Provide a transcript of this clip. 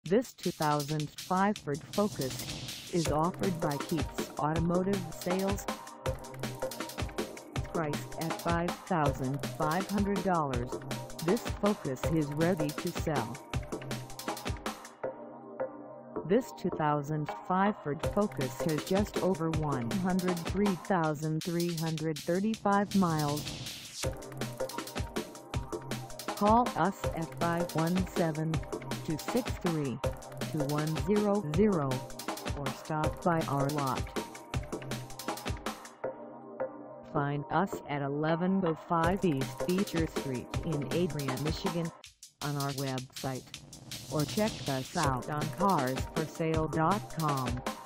This 2005 Ford Focus is offered by Keats Automotive Sales. Priced at $5,500, this Focus is ready to sell. This 2005 Ford Focus has just over 103,335 miles. Call us at 517-263-2100 or stop by our lot. Find us at 1105 East Beecher Street in Adrian, Michigan, on our website, or check us out on carsforsale.com.